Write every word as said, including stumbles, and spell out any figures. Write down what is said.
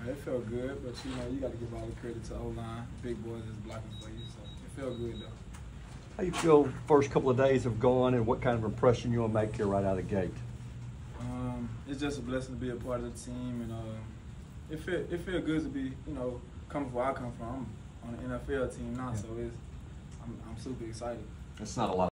Uh, it felt good, but you know, you got to give all the credit to O-line. Big boys is blocking for you, so it felt good though. How you feel first couple of days have gone, and what kind of impression you want to make here right out of the gate? Um, it's just a blessing to be a part of the team, and uh, it feel it feel good to be, you know, coming from where I come from. I'm on an N F L team now, yeah. so it's I'm, I'm super excited. It's not a lot.